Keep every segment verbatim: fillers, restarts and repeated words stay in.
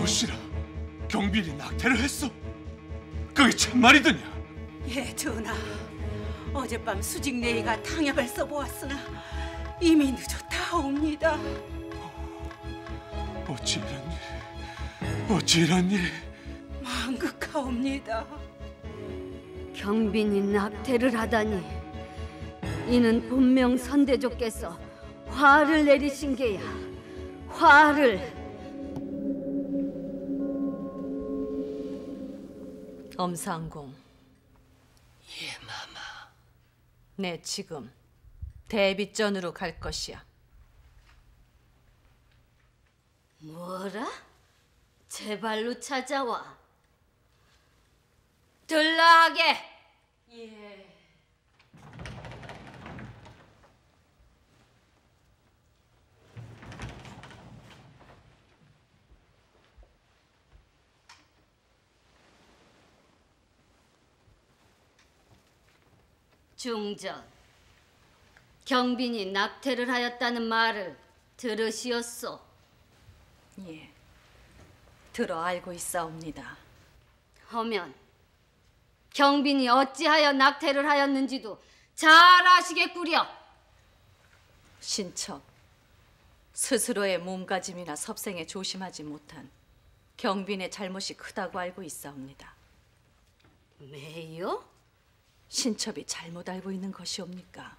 무엇이라? 경빈이 낙태를 했어? 그게 참말이더냐? 예, 전하. 어젯밤 수직내이가 탕약을 써보았으나 이미 늦었다옵니다. 어찌 이런 일, 어찌 이런 일. 망극하옵니다. 경빈이 낙태를 하다니 이는 분명 선대조께서 화를 내리신 게야. 화를. 엄상공. 예, 마마. 네, 지금 대비전으로 갈 것이야. 뭐라? 제 발로 찾아와. 들라하게. 예. 중전, 경빈이 낙태를 하였다는 말을 들으시었소? 예, 들어 알고 있사옵니다. 하면 경빈이 어찌하여 낙태를 하였는지도 잘 아시겠구려. 신첩, 스스로의 몸가짐이나 섭생에 조심하지 못한 경빈의 잘못이 크다고 알고 있사옵니다. 왜요? 신첩이 잘못 알고 있는 것이옵니까?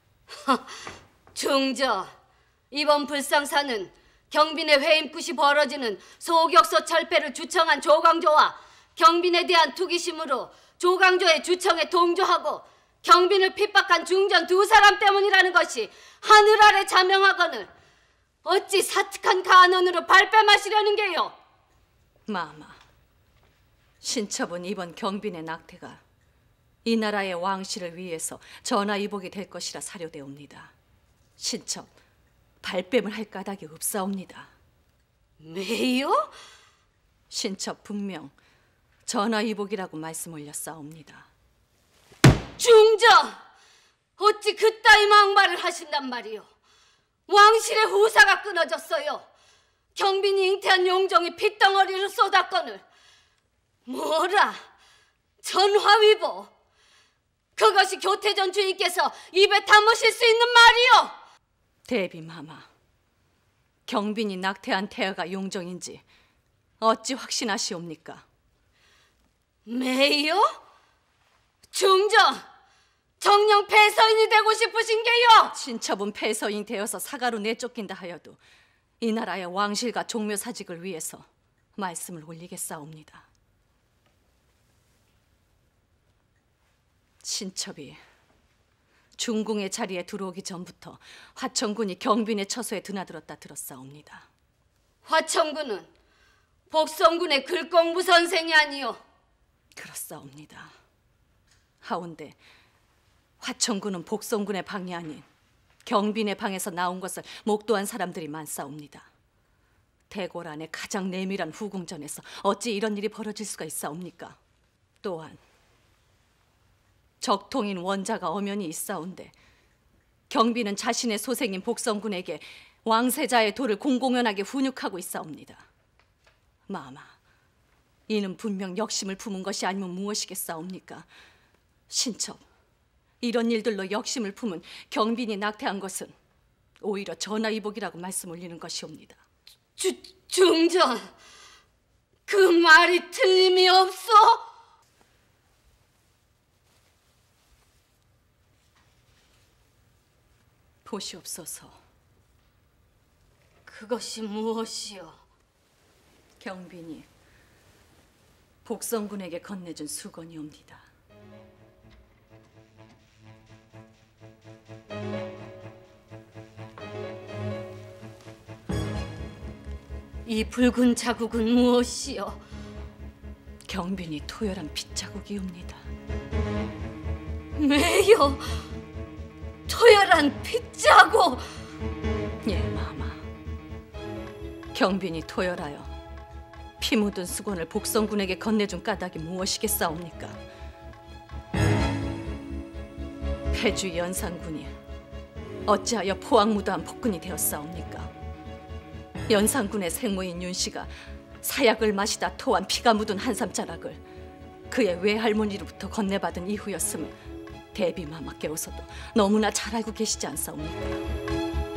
중저, 이번 불상사는 경빈의 회임굿이 벌어지는 소격서 철폐를 주청한 조광조와 경빈에 대한 투기심으로 조광조의 주청에 동조하고 경빈을 핍박한 중전 두 사람 때문이라는 것이 하늘 아래 자명하거늘 어찌 사특한 간언으로 발뺌하시려는 게요? 마마, 신첩은 이번 경빈의 낙태가 이 나라의 왕실을 위해서 전하위복이 될 것이라 사료되옵니다. 신첩, 발뺌을 할 까닭이 없사옵니다. 왜요? 신첩 분명 전하위복이라고 말씀 올렸사옵니다. 중저! 어찌 그따위 망발을 하신단 말이오? 왕실의 후사가 끊어졌어요. 경빈이 잉태한 용종이 핏덩어리를 쏟았거늘 뭐라? 전화위복? 그것이 교태전 주인께서 입에 담으실 수 있는 말이오? 대비마마, 경빈이 낙태한 태아가 용종인지 어찌 확신하시옵니까? 매요? 중저, 정녕 폐서인이 되고 싶으신 게요? 신첩은 폐서인 되어서 사가로 내쫓긴다 하여도 이 나라의 왕실과 종묘사직을 위해서 말씀을 올리겠사옵니다. 신첩이 중궁의 자리에 들어오기 전부터 화천군이 경빈의 처소에 드나들었다 들었사옵니다. 화천군은 복성군의 글공부 선생이 아니오? 그렇사옵니다. 하운데 화천군은 복성군의 방이 아닌 경빈의 방에서 나온 것을 목도한 사람들이 많사옵니다. 대궐 안에 가장 내밀한 후궁전에서 어찌 이런 일이 벌어질 수가 있사옵니까? 또한 적통인 원자가 엄연히 있사온데 경빈은 자신의 소생인 복성군에게 왕세자의 도를 공공연하게 훈육하고 있사옵니다. 마마, 이는 분명 역심을 품은 것이 아니면 무엇이겠사옵니까? 신첩, 이런 일들로 역심을 품은 경빈이 낙태한 것은 오히려 전하위복이라고 말씀 올리는 것이옵니다. 주, 중전, 그 말이 틀림이 없소? 보시옵소서. 그것이 무엇이오? 경빈이 복성군에게 건네준 수건이옵니다. 이 붉은 자국은 무엇이오? 경빈이 토열한 핏자국이옵니다. 왜요? 토열한 핏자국! 예, 마마. 경빈이 토열하여 피 묻은 수건을 복성군에게 건네준 까닭이 무엇이겠사옵니까? 폐주 연산군이 어찌하여 포악무도한 폭군이 되었사옵니까? 연산군의 생모인 윤씨가 사약을 마시다 토한 피가 묻은 한삼자락을 그의 외할머니로부터 건네받은 이후였음을 대비마마께서도 너무나 잘 알고 계시지 않사옵니까?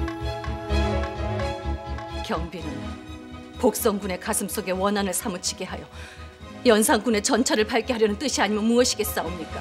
경비는 복성군의 가슴속에 원한을 사무치게 하여 연산군의 전차를 밟게 하려는 뜻이 아니면 무엇이겠사옵니까?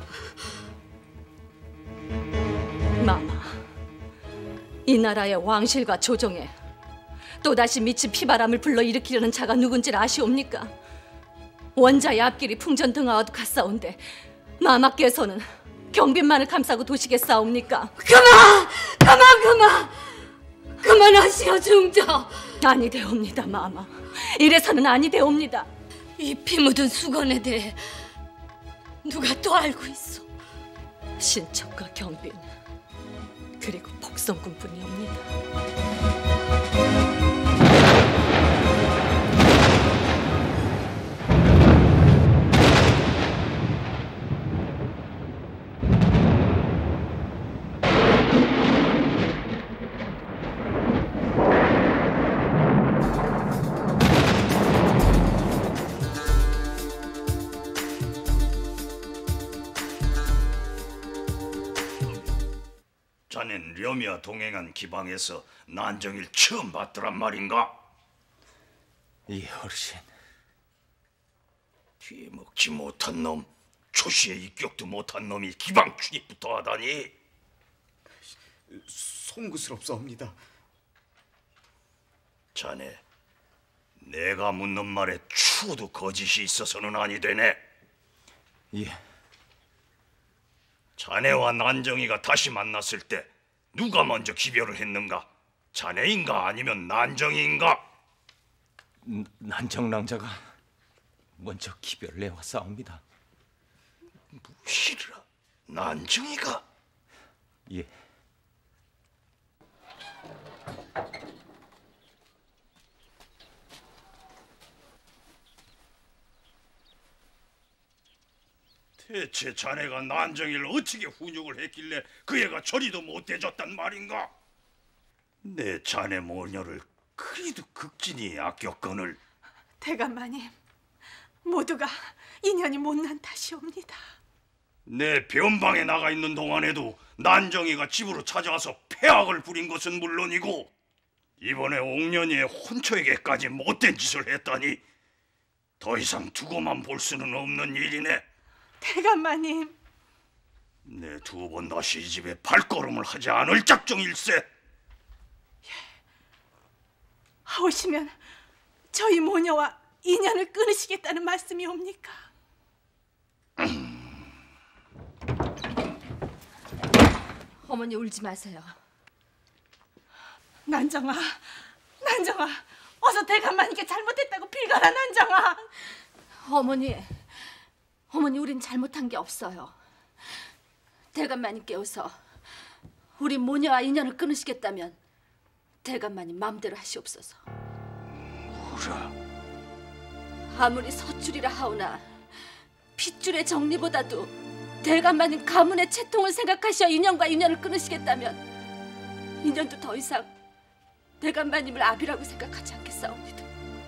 마마, 이 나라의 왕실과 조정에 또다시 미친 피바람을 불러일으키려는 자가 누군지를 아시옵니까? 원자의 앞길이 풍전등화와도 같사온데 마마께서는 경빈만을 감싸고 도시겠사옵니까? 그만! 그만! 그만! 그만하시오, 중저! 아니 되옵니다, 마마. 이래서는 아니 되옵니다. 이 피 묻은 수건에 대해 누가 또 알고 있어? 신척과 경빈 그리고 복성군뿐이옵니다. 자넨 렴이와 동행한 기방에서 난정일 처음 봤더란 말인가? 이 어르신, 뒤에 먹지 못한 놈, 초시에 입격도 못한 놈이 기방 출입부터 하다니. 송구스럽사옵니다. 자네, 내가 묻는 말에 추도 거짓이 있어서는 아니 되네. 예, 자네와 난정이가 다시 만났을 때 누가 먼저 기별을 했는가? 자네인가 아니면 난정이인가? 난정랑자가 먼저 기별을 내왔사옵니다. 무시라, 난정이가? 예. 대체 자네가 난정이를 어떻게 훈육을 했길래 그 애가 저리도 못해줬단 말인가? 내 자네 모녀를 그리도 극진히 아꼈거늘. 대감마님, 모두가 인연이 못난 탓이옵니다. 내 변방에 나가 있는 동안에도 난정이가 집으로 찾아와서 폐악을 부린 것은 물론이고 이번에 옥년이의 혼처에게까지 못된 짓을 했다니 더 이상 두고만 볼 수는 없는 일이네. 대감마님, 내 두 번 다시 이 집에 발걸음을 하지 않을 작정일세. 하오시면 저희 모녀와 인연을 끊으시겠다는 말씀이옵니까? 어머니 울지 마세요. 난정아, 난정아, 어서 대감마님께 잘못했다고 빌거라, 난정아. 어머니, 어머니 우린 잘못한 게 없어요. 대감마님께서 우리 모녀와 인연을 끊으시겠다면 대감마님 마음대로 하시옵소서. 뭐라? 아무리 서출이라 하오나 핏줄의 정리보다도 대감마님 가문의 채통을 생각하셔 인연과 인연을 끊으시겠다면 인연도 더 이상 대감마님을 아비라고 생각하지 않겠사옵니다.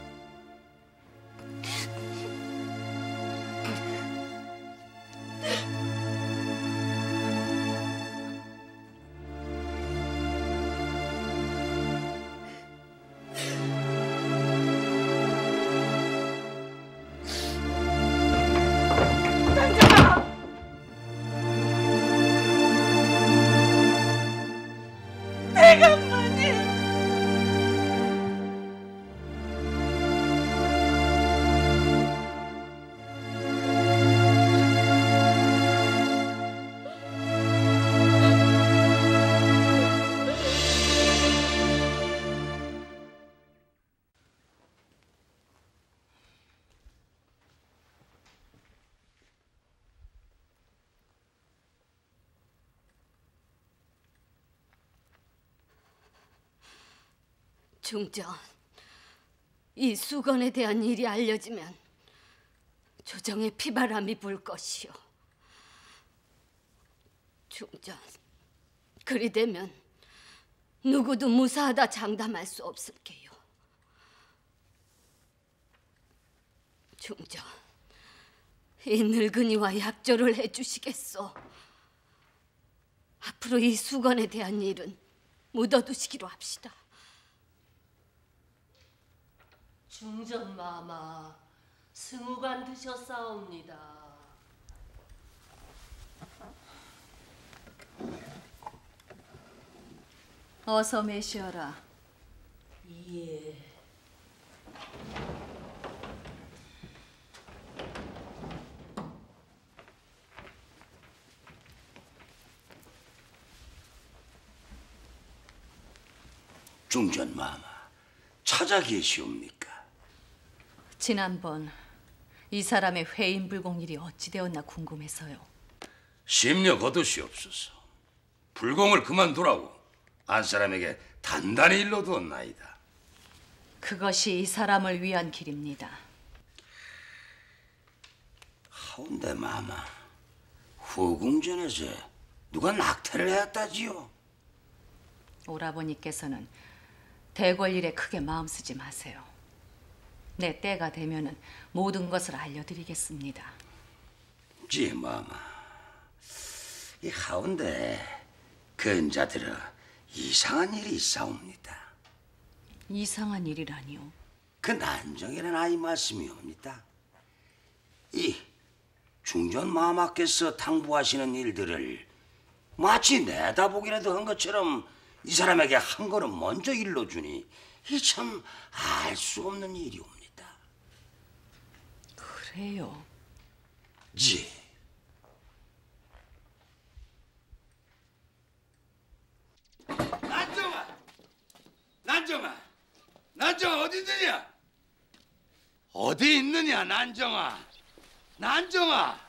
중전, 이 수건에 대한 일이 알려지면 조정의 피바람이 불 것이오. 중전, 그리 되면 누구도 무사하다 장담할 수 없을게요. 중전, 이 늙은이와 약조를 해주시겠소. 앞으로 이 수건에 대한 일은 묻어두시기로 합시다. 중전마마, 승우관 드셨사옵니다. 어서 매시어라. 예. 중전마마, 찾아 계시옵니까? 지난번 이 사람의 회인 불공일이 어찌 되었나 궁금해서요. 심려 거두시옵소서. 불공을 그만두라고 안 사람에게 단단히 일러두었나이다. 그것이 이 사람을 위한 길입니다. 하운데 마마, 후궁전에서 누가 낙태를 했다지요? 오라버니께서는 대궐 일에 크게 마음 쓰지 마세요. 내 때가 되면은 모든 것을 알려드리겠습니다. 지 마마, 이 하운데 근자들어 이상한 일이 있사옵니다. 이상한 일이라니요? 그 난정이라는 아이 말씀이옵니다. 이 중전 마마께서 당부하시는 일들을 마치 내다보기라도 한 것처럼 이 사람에게 한 걸음 먼저 일러주니 이 참 알 수 없는 일이옵니다. 그래요? 지. 난정아! 난정아! 난정아 어디 있느냐? 어디 있느냐 난정아? 난정아!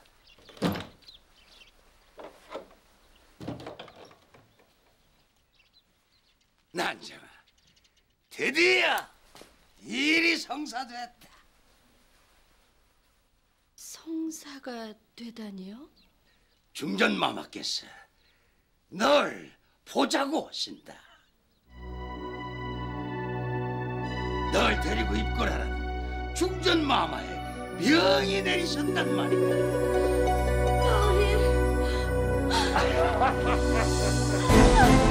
난정아, 드디어 일이 성사됐다. 성사가 되다니요? 중전마마께서 널 보자고 하신다. 널 데리고 입건하라는 중전마마의 명이 내리셨단 말이다. 아니.